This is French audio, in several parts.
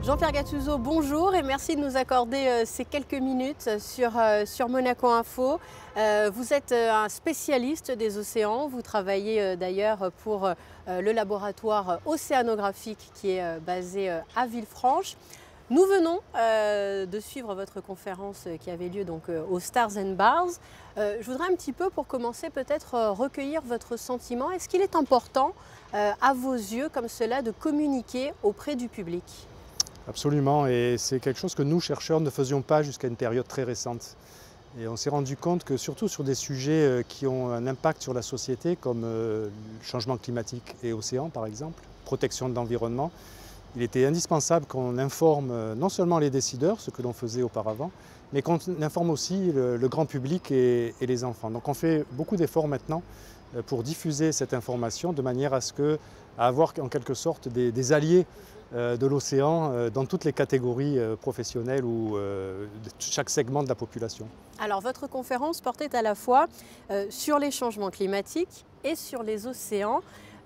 Jean-Pierre Gattuso, bonjour et merci de nous accorder ces quelques minutes sur Monaco Info. Vous êtes un spécialiste des océans, vous travaillez d'ailleurs pour le laboratoire océanographique qui est basé à Villefranche. Nous venons de suivre votre conférence qui avait lieu donc au Stars and Bars. Je voudrais un petit peu, pour commencer, peut-être recueillir votre sentiment. Est-ce qu'il est important, à vos yeux, comme cela, de communiquer auprès du public ? Absolument, et c'est quelque chose que nous, chercheurs, ne faisions pas jusqu'à une période très récente. Et on s'est rendu compte que, surtout sur des sujets qui ont un impact sur la société, comme le changement climatique et océan, par exemple, protection de l'environnement, il était indispensable qu'on informe non seulement les décideurs, ce que l'on faisait auparavant, mais qu'on informe aussi le grand public et les enfants. Donc on fait beaucoup d'efforts maintenant pour diffuser cette information de manière à avoir en quelque sorte des alliés de l'océan dans toutes les catégories professionnelles ou de chaque segment de la population. Alors votre conférence portait à la fois sur les changements climatiques et sur les océans.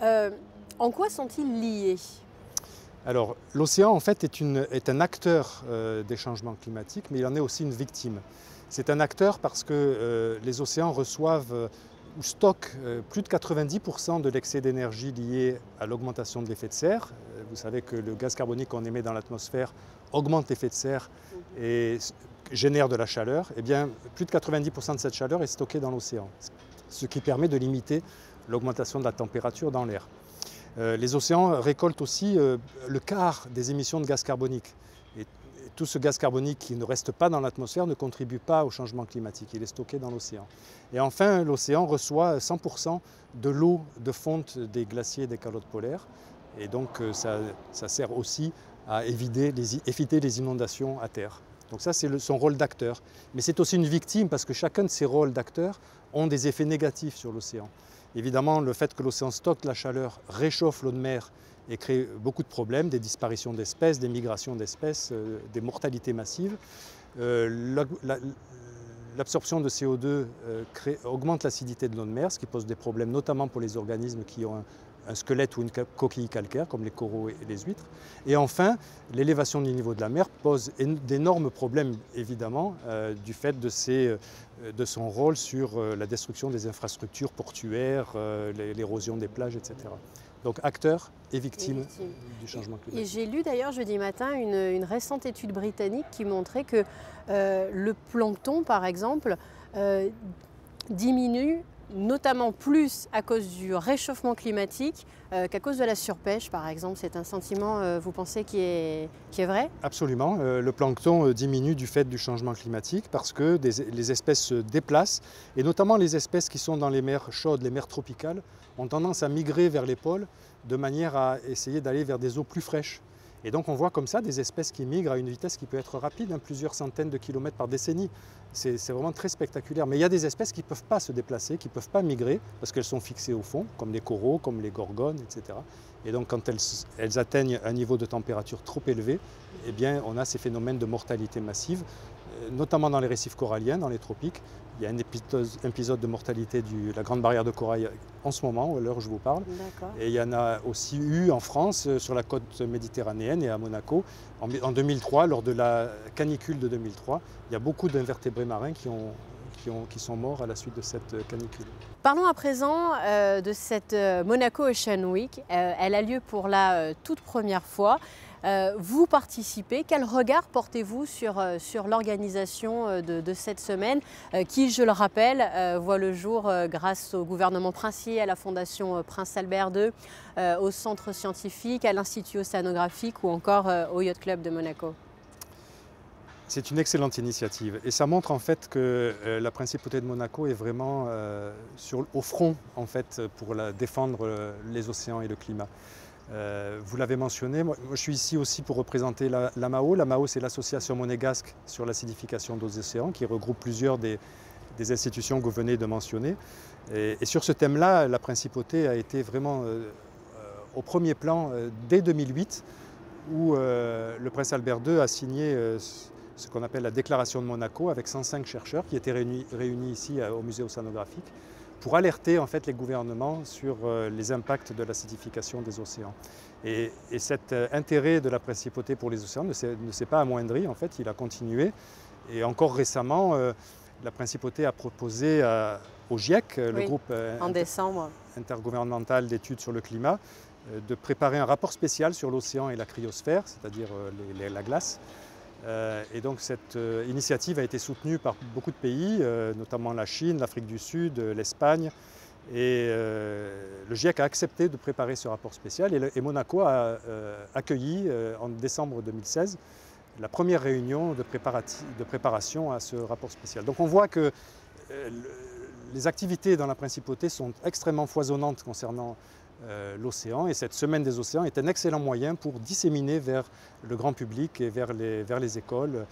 En quoi sont-ils liés ? Alors l'océan en fait est un acteur des changements climatiques, mais il en est aussi une victime. C'est un acteur parce que les océans reçoivent ou stockent plus de 90% de l'excès d'énergie lié à l'augmentation de l'effet de serre. Vous savez que le gaz carbonique qu'on émet dans l'atmosphère augmente l'effet de serre et génère de la chaleur. Eh bien, plus de 90% de cette chaleur est stockée dans l'océan, ce qui permet de limiter l'augmentation de la température dans l'air. Les océans récoltent aussi le quart des émissions de gaz carbonique. Et tout ce gaz carbonique qui ne reste pas dans l'atmosphère ne contribue pas au changement climatique, il est stocké dans l'océan. Et enfin, l'océan reçoit 100% de l'eau de fonte des glaciers et des calottes polaires. Et donc ça sert aussi à éviter les inondations à terre. Donc ça, c'est son rôle d'acteur. Mais c'est aussi une victime parce que chacun de ces rôles d'acteurs ont des effets négatifs sur l'océan. Évidemment, le fait que l'océan stocke la chaleur réchauffe l'eau de mer et crée beaucoup de problèmes, des disparitions d'espèces, des migrations d'espèces, des mortalités massives. L'absorption de CO2 augmente l'acidité de l'eau de mer, ce qui pose des problèmes notamment pour les organismes qui ont un squelette ou une coquille calcaire, comme les coraux et les huîtres. Et enfin, l'élévation du niveau de la mer pose d'énormes problèmes, évidemment, du fait de son rôle sur la destruction des infrastructures portuaires, l'érosion des plages, etc. Donc acteurs et victimes du changement climatique. Et j'ai lu d'ailleurs jeudi matin une récente étude britannique qui montrait que le plancton, par exemple, diminue notamment plus à cause du réchauffement climatique qu'à cause de la surpêche, par exemple. C'est un sentiment, vous pensez, qui est vrai ? Absolument. Le plancton diminue du fait du changement climatique parce que les espèces se déplacent, et notamment les espèces qui sont dans les mers chaudes, les mers tropicales, ont tendance à migrer vers les pôles de manière à essayer d'aller vers des eaux plus fraîches. Et donc on voit comme ça des espèces qui migrent à une vitesse qui peut être rapide, plusieurs centaines de kilomètres par décennie. C'est vraiment très spectaculaire. Mais il y a des espèces qui ne peuvent pas se déplacer, qui ne peuvent pas migrer, parce qu'elles sont fixées au fond, comme les coraux, comme les gorgones, etc. Et donc quand elles atteignent un niveau de température trop élevé, eh bien, on a ces phénomènes de mortalité massive, notamment dans les récifs coralliens, dans les tropiques. Il y a un épisode de mortalité de la Grande Barrière de Corail en ce moment, à l'heure où je vous parle. Et il y en a aussi eu en France, sur la côte méditerranéenne et à Monaco. En 2003, lors de la canicule de 2003, il y a beaucoup d'invertébrés marins qui sont morts à la suite de cette canicule. Parlons à présent de cette Monaco Ocean Week. Elle a lieu pour la toute première fois. Vous participez. Quel regard portez-vous sur l'organisation de cette semaine qui, je le rappelle, voit le jour grâce au gouvernement princier, à la Fondation Prince Albert II, au Centre scientifique, à l'Institut océanographique ou encore au Yacht Club de Monaco? C'est une excellente initiative et ça montre en fait que la principauté de Monaco est vraiment au front en fait, pour défendre les océans et le climat. Vous l'avez mentionné, moi je suis ici aussi pour représenter l'AMAO. L'AMAO, c'est l'association monégasque sur l'acidification des océans qui regroupe plusieurs des institutions que vous venez de mentionner. Et sur ce thème-là, la principauté a été vraiment au premier plan dès 2008 où le prince Albert II a signé ce qu'on appelle la déclaration de Monaco avec 105 chercheurs qui étaient réunis ici au musée océanographique pour alerter en fait les gouvernements sur les impacts de l'acidification des océans. Et cet intérêt de la principauté pour les océans ne s'est pas amoindri, en fait, il a continué. Et encore récemment, la principauté a proposé au GIEC, le groupe en décembre intergouvernemental d'études sur le climat, de préparer un rapport spécial sur l'océan et la cryosphère, c'est-à-dire la glace. Et donc cette initiative a été soutenue par beaucoup de pays, notamment la Chine, l'Afrique du Sud, l'Espagne. Et le GIEC a accepté de préparer ce rapport spécial et Monaco a accueilli en décembre 2016 la première réunion de préparation à ce rapport spécial. Donc on voit que les activités dans la principauté sont extrêmement foisonnantes concernant l'océan et cette semaine des océans est un excellent moyen pour disséminer vers le grand public et vers les écoles,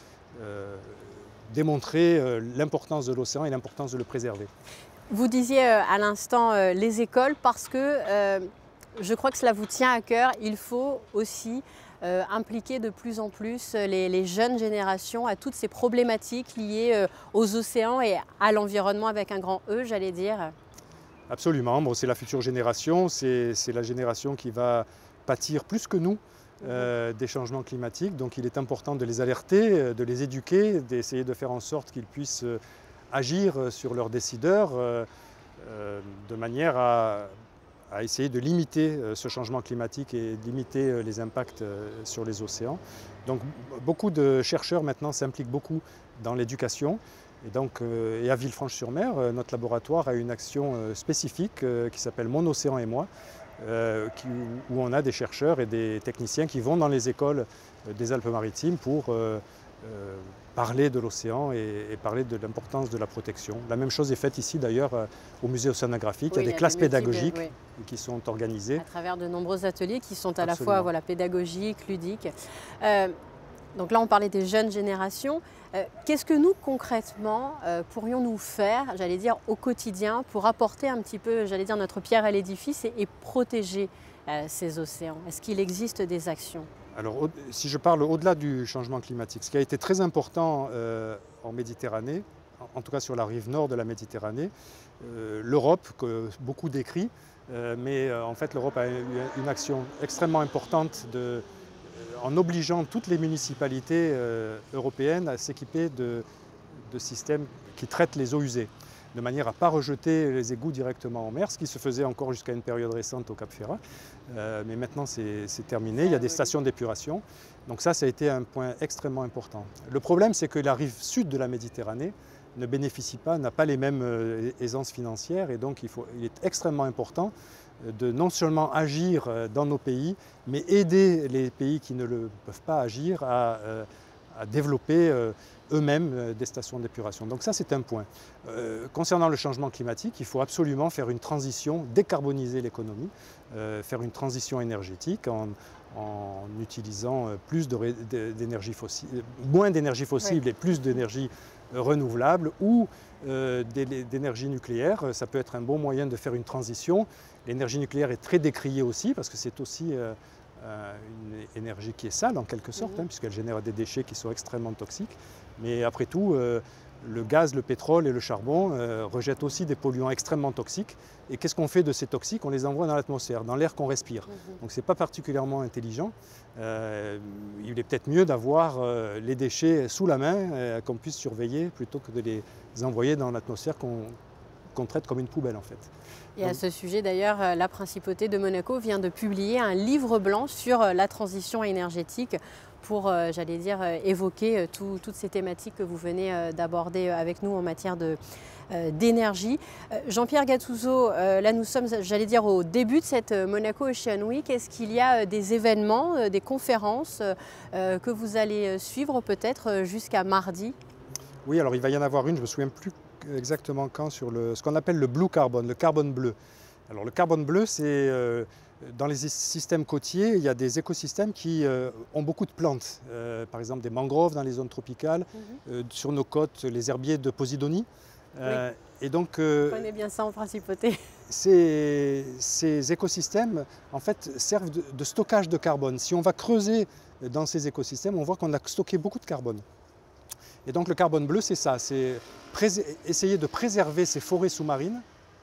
démontrer l'importance de l'océan et l'importance de le préserver. Vous disiez à l'instant les écoles parce que je crois que cela vous tient à cœur. Il faut aussi impliquer de plus en plus les jeunes générations à toutes ces problématiques liées aux océans et à l'environnement avec un grand E, j'allais dire. Absolument, bon, c'est la future génération, c'est la génération qui va pâtir plus que nous des changements climatiques. Donc il est important de les alerter, de les éduquer, d'essayer de faire en sorte qu'ils puissent agir sur leurs décideurs de manière à essayer de limiter ce changement climatique et de limiter les impacts sur les océans. Donc beaucoup de chercheurs maintenant s'impliquent beaucoup dans l'éducation. Et à Villefranche-sur-Mer, notre laboratoire a une action spécifique qui s'appelle Mon océan et moi, où on a des chercheurs et des techniciens qui vont dans les écoles des Alpes-Maritimes pour parler de l'océan et parler de l'importance de la protection. La même chose est faite ici d'ailleurs au musée océanographique. Il y a des classes pédagogiques qui sont organisées. À travers de nombreux ateliers qui sont à la fois pédagogiques, ludiques. Donc là on parlait des jeunes générations. Qu'est-ce que nous concrètement pourrions-nous faire, j'allais dire, au quotidien pour apporter un petit peu, j'allais dire, notre pierre à l'édifice et protéger ces océans? Est-ce qu'il existe des actions? Alors, si je parle au-delà du changement climatique, ce qui a été très important en Méditerranée, en tout cas sur la rive nord de la Méditerranée, l'Europe, que beaucoup décrit, mais en fait l'Europe a eu une action extrêmement importante en obligeant toutes les municipalités européennes à s'équiper de systèmes qui traitent les eaux usées, de manière à ne pas rejeter les égouts directement en mer, ce qui se faisait encore jusqu'à une période récente au Cap Ferrat. Mais maintenant c'est terminé, il y a des stations d'épuration. Donc ça a été un point extrêmement important. Le problème, c'est que la rive sud de la Méditerranée ne bénéficie pas, n'a pas les mêmes aisances financières, et donc il est extrêmement important de non seulement agir dans nos pays, mais aider les pays qui ne le peuvent pas agir à développer eux-mêmes des stations d'épuration. Donc ça, c'est un point. Concernant le changement climatique, il faut absolument faire une transition, décarboniser l'économie, faire une transition énergétique en utilisant moins d'énergie fossile et plus d'énergie renouvelable ou d'énergie nucléaire. Ça peut être un bon moyen de faire une transition. L'énergie nucléaire est très décriée aussi parce que c'est aussi une énergie qui est sale en quelque sorte, puisqu'elle génère des déchets qui sont extrêmement toxiques. Mais après tout, le gaz, le pétrole et le charbon rejettent aussi des polluants extrêmement toxiques. Et qu'est-ce qu'on fait de ces toxiques? On les envoie dans l'atmosphère, dans l'air qu'on respire. Donc ce n'est pas particulièrement intelligent. Il est peut-être mieux d'avoir les déchets sous la main, qu'on puisse surveiller, plutôt que de les envoyer dans l'atmosphère qu'on traite comme une poubelle en fait. Et à ce sujet d'ailleurs, la Principauté de Monaco vient de publier un livre blanc sur la transition énergétique pour, j'allais dire, évoquer toutes ces thématiques que vous venez d'aborder avec nous en matière d'énergie. Jean-Pierre Gattuso, là nous sommes, j'allais dire, au début de cette Monaco Ocean Week. Est-ce qu'il y a des événements, des conférences que vous allez suivre peut-être jusqu'à mardi? Oui, alors il va y en avoir une, je ne me souviens plus exactement quand, sur ce qu'on appelle le blue carbon, le carbone bleu. Alors le carbone bleu, c'est dans les systèmes côtiers, il y a des écosystèmes qui ont beaucoup de plantes. Par exemple des mangroves dans les zones tropicales, sur nos côtes, les herbiers de Posidonie. Et donc, on connaît bien ça en Principauté. Ces écosystèmes en fait, servent de stockage de carbone. Si on va creuser dans ces écosystèmes, on voit qu'on a stocké beaucoup de carbone. Et donc le carbone bleu, c'est ça, c'est essayer de préserver ces forêts sous-marines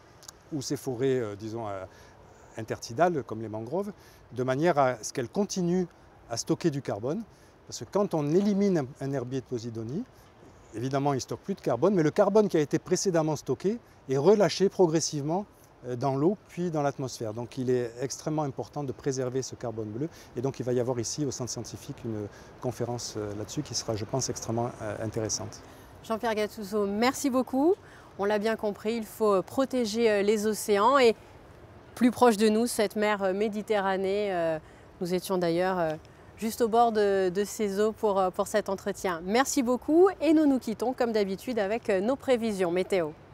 ou ces forêts, disons, intertidales, comme les mangroves, de manière à ce qu'elles continuent à stocker du carbone. Parce que quand on élimine un herbier de Posidonie, évidemment, il ne stocke plus de carbone, mais le carbone qui a été précédemment stocké est relâché progressivement dans l'eau puis dans l'atmosphère. Donc il est extrêmement important de préserver ce carbone bleu. Et donc il va y avoir ici au Centre scientifique une conférence là-dessus qui sera, je pense, extrêmement intéressante. Jean-Pierre Gattuso, merci beaucoup. On l'a bien compris, il faut protéger les océans et plus proche de nous, cette mer Méditerranée. Nous étions d'ailleurs juste au bord de ces eaux pour cet entretien. Merci beaucoup et nous nous quittons comme d'habitude avec nos prévisions météo.